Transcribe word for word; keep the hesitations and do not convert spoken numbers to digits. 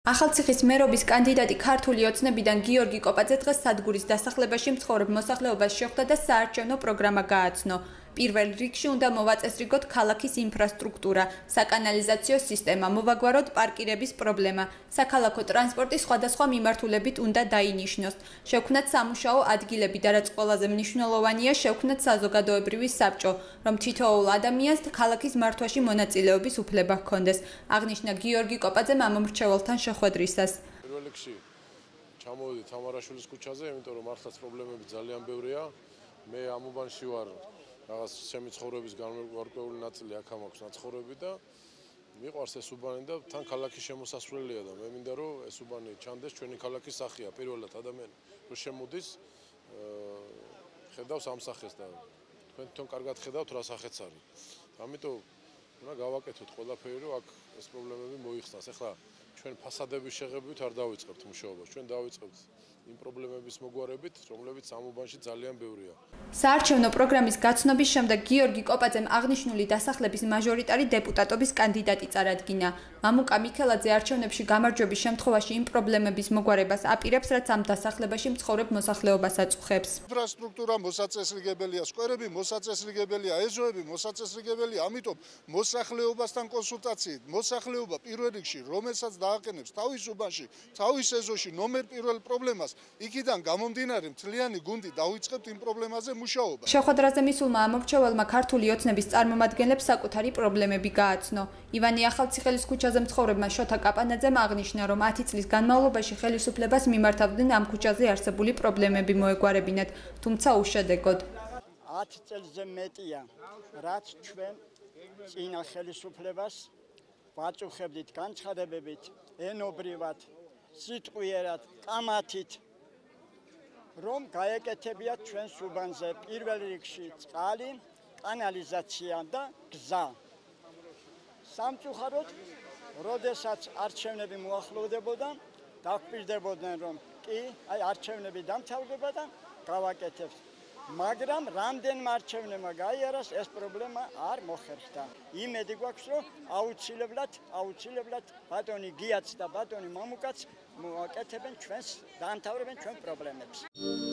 ახალციხის მერობის კანდიდატი ქართული ოცნებიდან გიორგი კოპაძე დღეს სადგურის დასახლებაში მცხოვრებ მოსახლეობას შეხვდა და საარჩევნო პროგრამა გააცნო. პირველ რიგში უნდა მოვაწესრიგოთ ქალაქის ინფრასტრუქტურა, საკანალიზაციო სისტემა, მოვაგვაროთ პარკირების პრობლემა. საქალაქო ტრანსპორტი სხვადასხვა მიმართულებით უნდა დაინიშნოს. შექმნათ სამუშაო ადგილები და რაც ყველაზე მნიშვნელოვანია, შექმნათ საზოგადოებრივი საბჭო, რომ თითოეულ ადამიანს ქალაქის მართვაში მონაწილეობის უფლება ჰქონდეს. აღნიშნა გიორგი კოპაძემ ამომრჩეველთან შეხვედრისას. პირველ რიგში ჩამოვედი თამარაშვილის ქუჩაზე, იმიტომ რომ მართლაც პრობლემები ძალიან ბევრია. მე ამ უბანში ვარ რაღაც ჩემი ცხოვრების განმარტოვებული ნაწილი აქ მაქვს ნაცხოვრები და მიყვარს ეს უბანი და თან ქალაქის შემოსასვლელია და მე მინდა რომ ეს უბანი ჩანდეს ჩვენი ქალაქის სახეა პირველად ადამიანი რო შემოდის ხედავს ამ სახეს და თქვენ თვითონ კარგად ხედავთ რა სახეც არის. ამიტომ უნდა გავაკეთოთ ყველაფერი რომ აქ ეს პრობლემები მოიხსნას. ახლა ჩვენ ფასადების შეღებებით არ დავიწყებთ მუშაობას. ჩვენ დავიწყებთ იმ პრობლემების მოგვარებით, რომლებიც ამ უბანში ძალიან ბევრია. საარჩევნო პროგრამის გაცნობის შემდეგ გიორგი კოპაძემ აღნიშნული დასახლების მაჟორიტარი დეპუტატობის კანდიდატი წარადგინა. მამუკა მიქელაძე არჩევნებში გამარჯვების შემთხვევაში იმ პრობლემების მოგვარებას აპირებს, რაც ამ დასახლებაში მცხოვრებ მოსახლეობას აწუხებს. ინფრასტრუქტურა მოსაწესრიგებელია, სკვერები მოსაწესრიგებელია, ეზოები მოსაწესრიგებელია, ამიტომ მოსახლეობასთან კონსულტაციით მოსახლეობა პირველ რიგში, რომელსაც დააყენებს თავის უბანში, თავის ეზოში ნომერ პირველ პრობლემას, იქიდან გამომდინარე მთლიანი გუნდი დავიწყებთ იმ პრობლემაზე მუშაობა. შეხვედრაზე მისულმა ამორჩეველმა ქართული ოცნების წარმომადგენლებს საკუთარი პრობლემები გააცნო. ივანი ახალციხელის ქუჩაზე მცხოვრებმა შოთა კაპანაძემ აღნიშნა, რომ ათი წლის განმავლობაში ხელისუფლებას მიმართავდნენ ამ ქუჩაზე არსებული პრობლემები მოეგვარებინათ, თუმცა უშედეგოდ. ათი წელზე მეტია, რაც ჩვენ წინა ხელისუფლებას ვაწუხებდით განცხადებებით, ენობრივად, სიტყვიერად, კამათით, რომ გაეკეთებიათ ჩვენს უბანზე პირველ რიგში წყალი, კანალიზაცია და გზა. სამწუხაროდ, როდესაც არჩევნები მოახლოვდებოდა, დაგვპირდებოდნენ, რომ კი, აი არჩევნები დამთავრდება და გავაკეთებთ. მაგრამ რამდენმა არჩევნებმა გაიარას, ეს პრობლემა არ მოხერხდა. იმედი გვაქვს, რომ აუცილებლად, აუცილებლად ბატონი გიაც და ბატონი მამუკაც მოაკეთებენ ჩვენს, დაამთავრებენ ჩვენ პრობლემებს.